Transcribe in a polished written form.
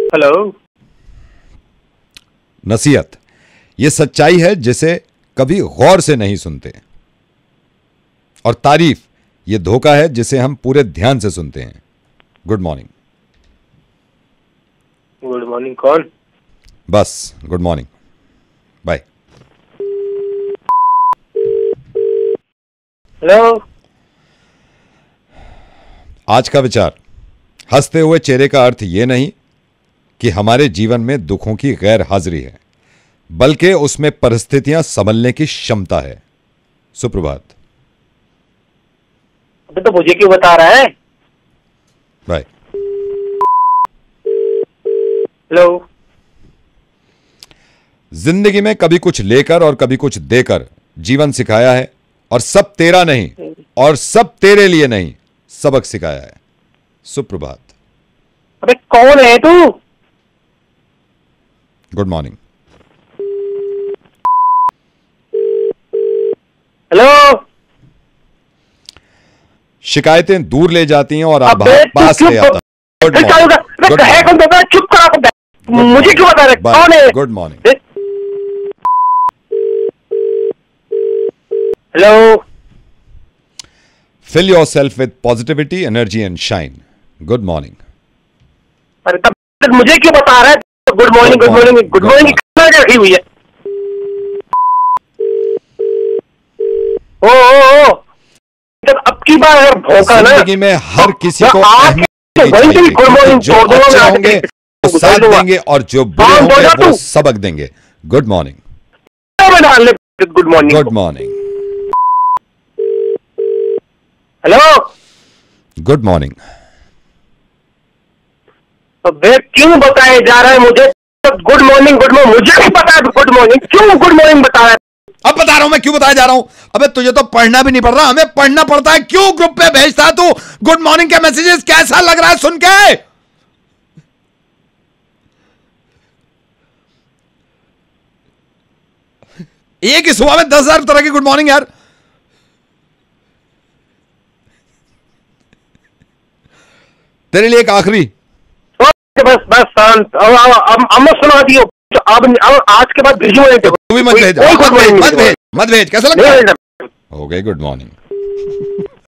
Hello. नसीहत ये सच्चाई है जिसे कभी गौर से नहीं सुनते, और तारीफ ये धोखा है जिसे हम पूरे ध्यान से सुनते हैं। Good morning. गुड मॉर्निंग कौन? बस गुड मॉर्निंग, बाय। हेलो। आज का विचार, हंसते हुए चेहरे का अर्थ यह नहीं कि हमारे जीवन में दुखों की गैर हाजिरी है, बल्कि उसमें परिस्थितियां संभलने की क्षमता है। सुप्रभात। अबे तो मुझे क्यों बता रहा है? बाय। हेलो। जिंदगी में कभी कुछ लेकर और कभी कुछ देकर जीवन सिखाया है, और सब तेरा नहीं और सब तेरे लिए नहीं, सबक सिखाया है। सुप्रभात। अबे कौन है तू? Good morning. हेलो। शिकायतें दूर ले जाती हैं और अबे आभार पास ले आता है। Good morning. चुप करा। मुझे क्यों बता रहे? कौन है? Good morning. Hello. Fill yourself with positivity, energy and shine. Good morning. अरे तब मुझे क्यों बता रहा है? Good morning good morning good morning रखी हुई है। ओ अब की बार अगर भौंका ना, जिंदगी में हर किसी को गुड मॉर्निंग जो अच्छे होंगे वो साथ देंगे और जो बुरे होंगे वो सबक देंगे। Good morning. Good morning. Good morning. Hello. Good morning. अबे क्यों बताए जा रहा है मुझे गुड मॉर्निंग? मुझे नहीं पता है गुड मॉर्निंग क्यों गुड मॉर्निंग बता रहा है। अब बता रहा हूं मैं क्यों बताया जा रहा हूं। अबे तुझे तो पढ़ना भी नहीं पड़ रहा, हमें पढ़ना पड़ता है। क्यों ग्रुप पे भेजता है तू गुड मॉर्निंग के मैसेजेस? कैसा लग रहा है सुन के? एक ही सुबह में 10,000 तरह की गुड मॉर्निंग यार। तेरे लिए एक आखिरी। बस शांत। अब सुना दियो। अब आज के बाद भेजूंगा नहीं। तू भी मत भेज, मत भेज, कैसा लगता है? हो गई गुड मॉर्निंग।